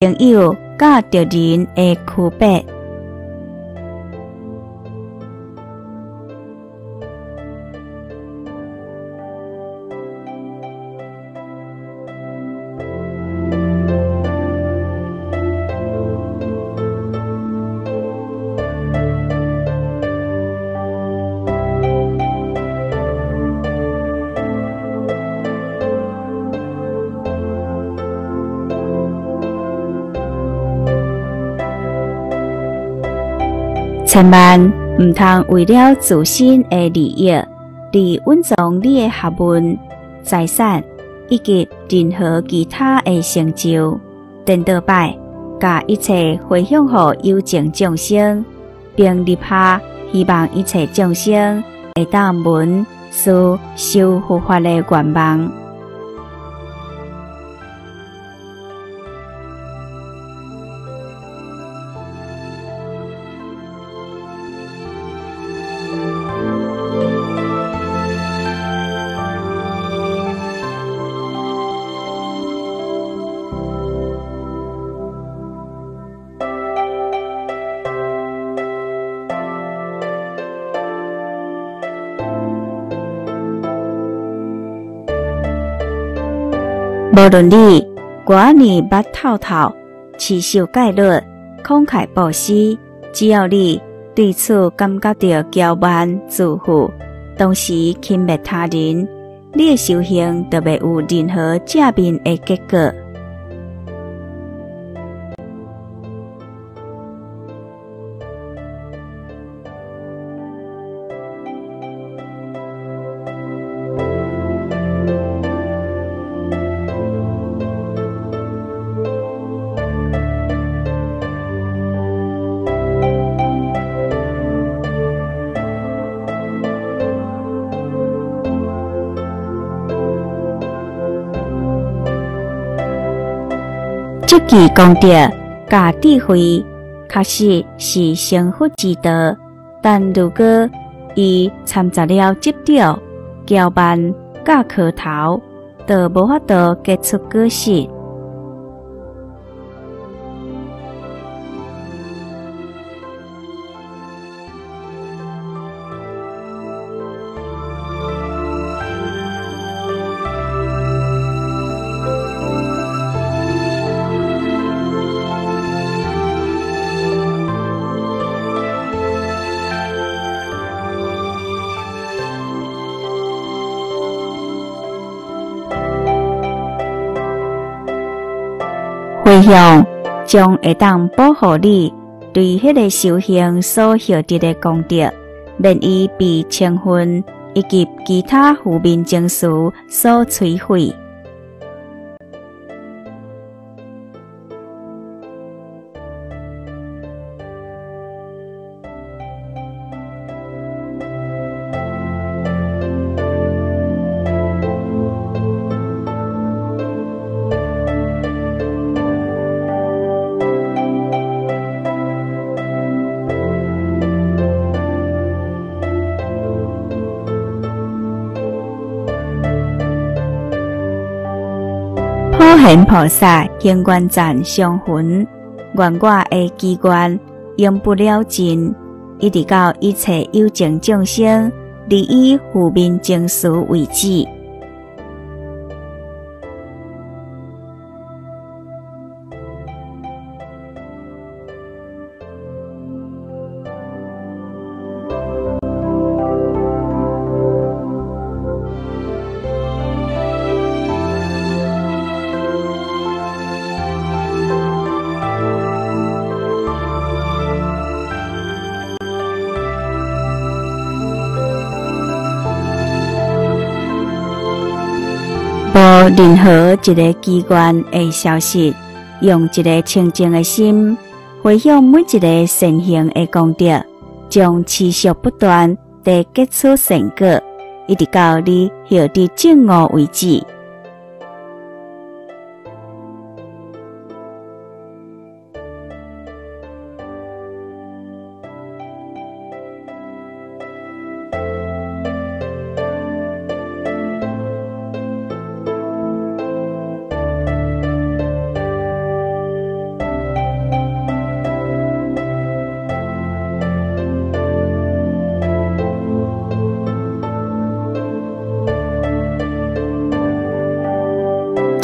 朋友甲着人的区别。千万唔通为了自身的利益，而稳重你的学问、财产以及任何其他的成就，颠倒摆，甲一切回向予有情众生，并立下希望一切众生会当闻思受护法的愿望。无论你寡年捌透透，持守戒律，慷慨布施，只要你对此感觉到骄慢自负，同时轻蔑他人，你的修行就袂有任何正面的结果。这句功德甲智慧，确实是成佛之道。但如果伊掺杂了执着、骄慢、甲磕头，就无法度结出果实。回向将会当保护你对迄个修行所获得的功德，免伊被称分以及其他负面情绪所摧毁。普贤菩萨行愿赞上云：愿我的祈愿用不了尽，一直到一切有情众生离以负面情绪为止。无任何一个机关会消失，用一个清净的心回向每一个善行的功德，将持续不断地结出善果，一直到你获得证悟为止。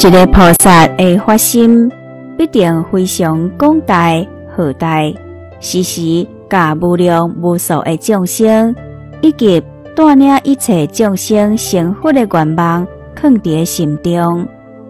一个菩萨的发心必定非常广大浩大，时时甲无量无数的众生，以及带领一切众生成佛的愿望，放伫心中。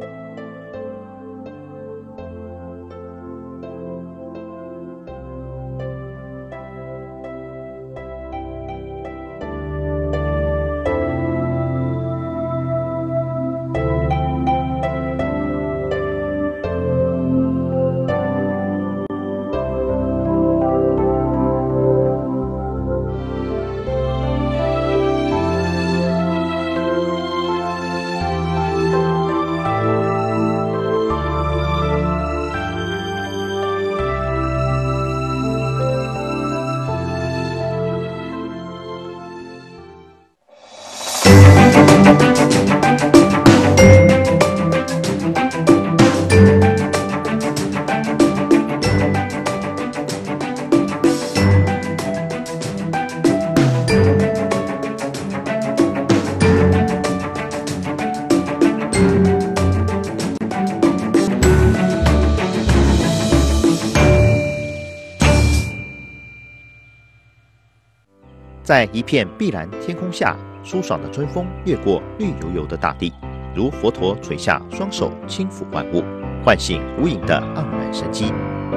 在一片碧蓝天空下，舒爽的春风掠过绿油油的大地，如佛陀垂下双手轻抚万物，唤醒无垠的盎然生机。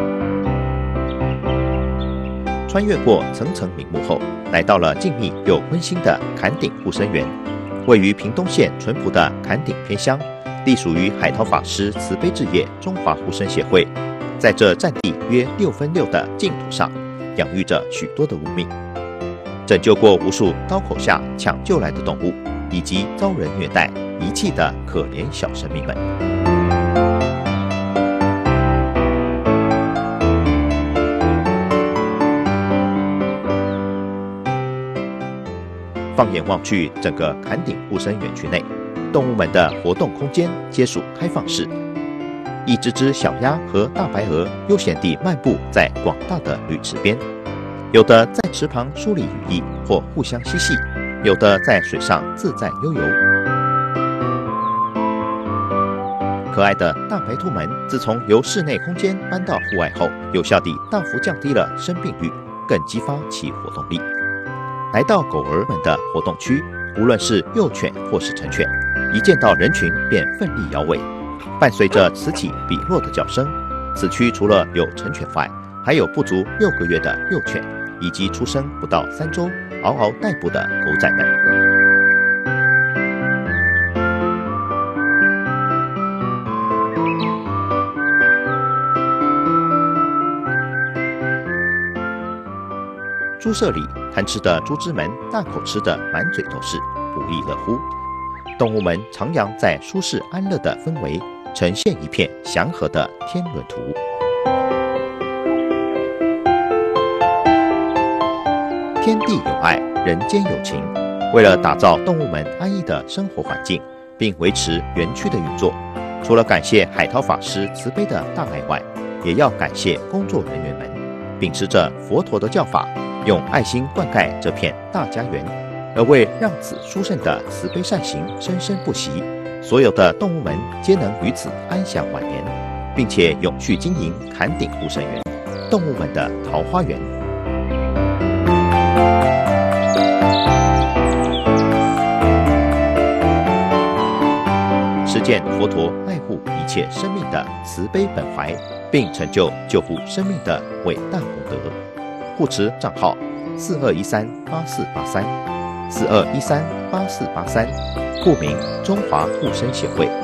穿越过层层名木后，来到了静谧又温馨的坎顶护生园，位于屏东县淳朴的坎顶偏乡，隶属于海涛法师慈悲置业中华护生协会。在这占地约6分6的净土上，养育着许多的无命，拯救过无数刀口下抢救来的动物，以及遭人虐待遗弃的可怜小生命们。放眼望去，整个坎顶护生园区内，动物们的活动空间皆属开放式。一只只小鸭和大白鹅悠闲地漫步在广大的绿池边，有的在池旁梳理羽翼或互相嬉戏，有的在水上自在悠游。可爱的大白兔们自从由室内空间搬到户外后，有效地大幅降低了生病率，更激发其活动力。来到狗儿们的活动区，无论是幼犬或是成犬，一见到人群便奋力摇尾，伴随着此起彼落的叫声。此区除了有成犬外，还有不足6个月的幼犬，以及出生不到3周嗷嗷待哺的狗仔们。猪舍里贪吃的猪只们大口吃得满嘴都是，不亦乐乎。动物们徜徉在舒适安乐的氛围，呈现一片祥和的天伦图。天地有爱，人间有情。为了打造动物们安逸的生活环境，并维持园区的运作，除了感谢海涛法师慈悲的大爱外，也要感谢工作人员们，秉持着佛陀的教法，用爱心灌溉这片大家园，而为让此殊胜的慈悲善行生生不息，所有的动物们皆能于此安享晚年，并且永续经营坎顶护生园，动物们的桃花源。实践佛陀爱护一切生命的慈悲本怀，并成就救护生命的伟大功德。护持账号42138483，42138483，户名中华护生协会。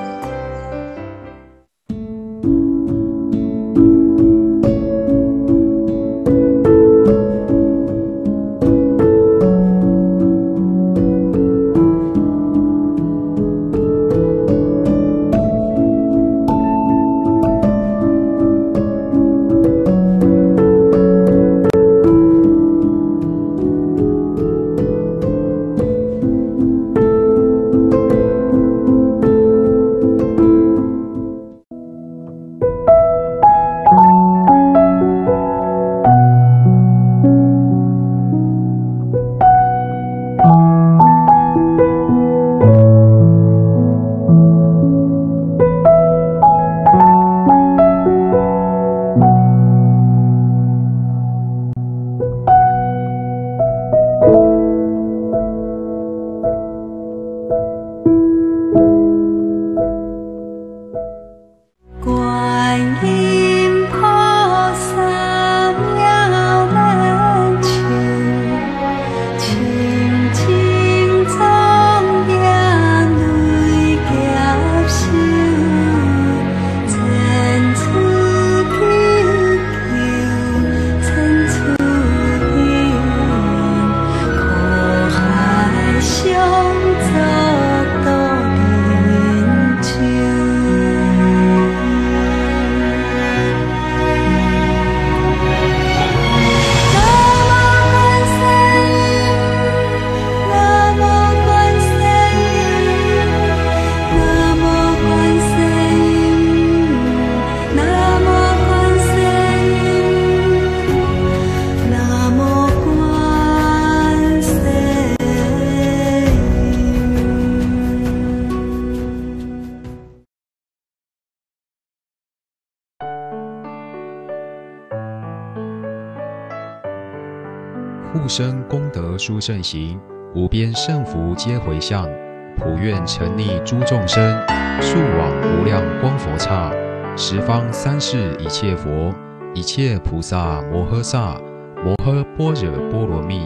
护生功德殊胜行，无边胜福皆回向，普愿沉溺诸众生，速往无量光佛刹，十方三世一切佛，一切菩萨摩诃萨，摩诃般若波罗蜜。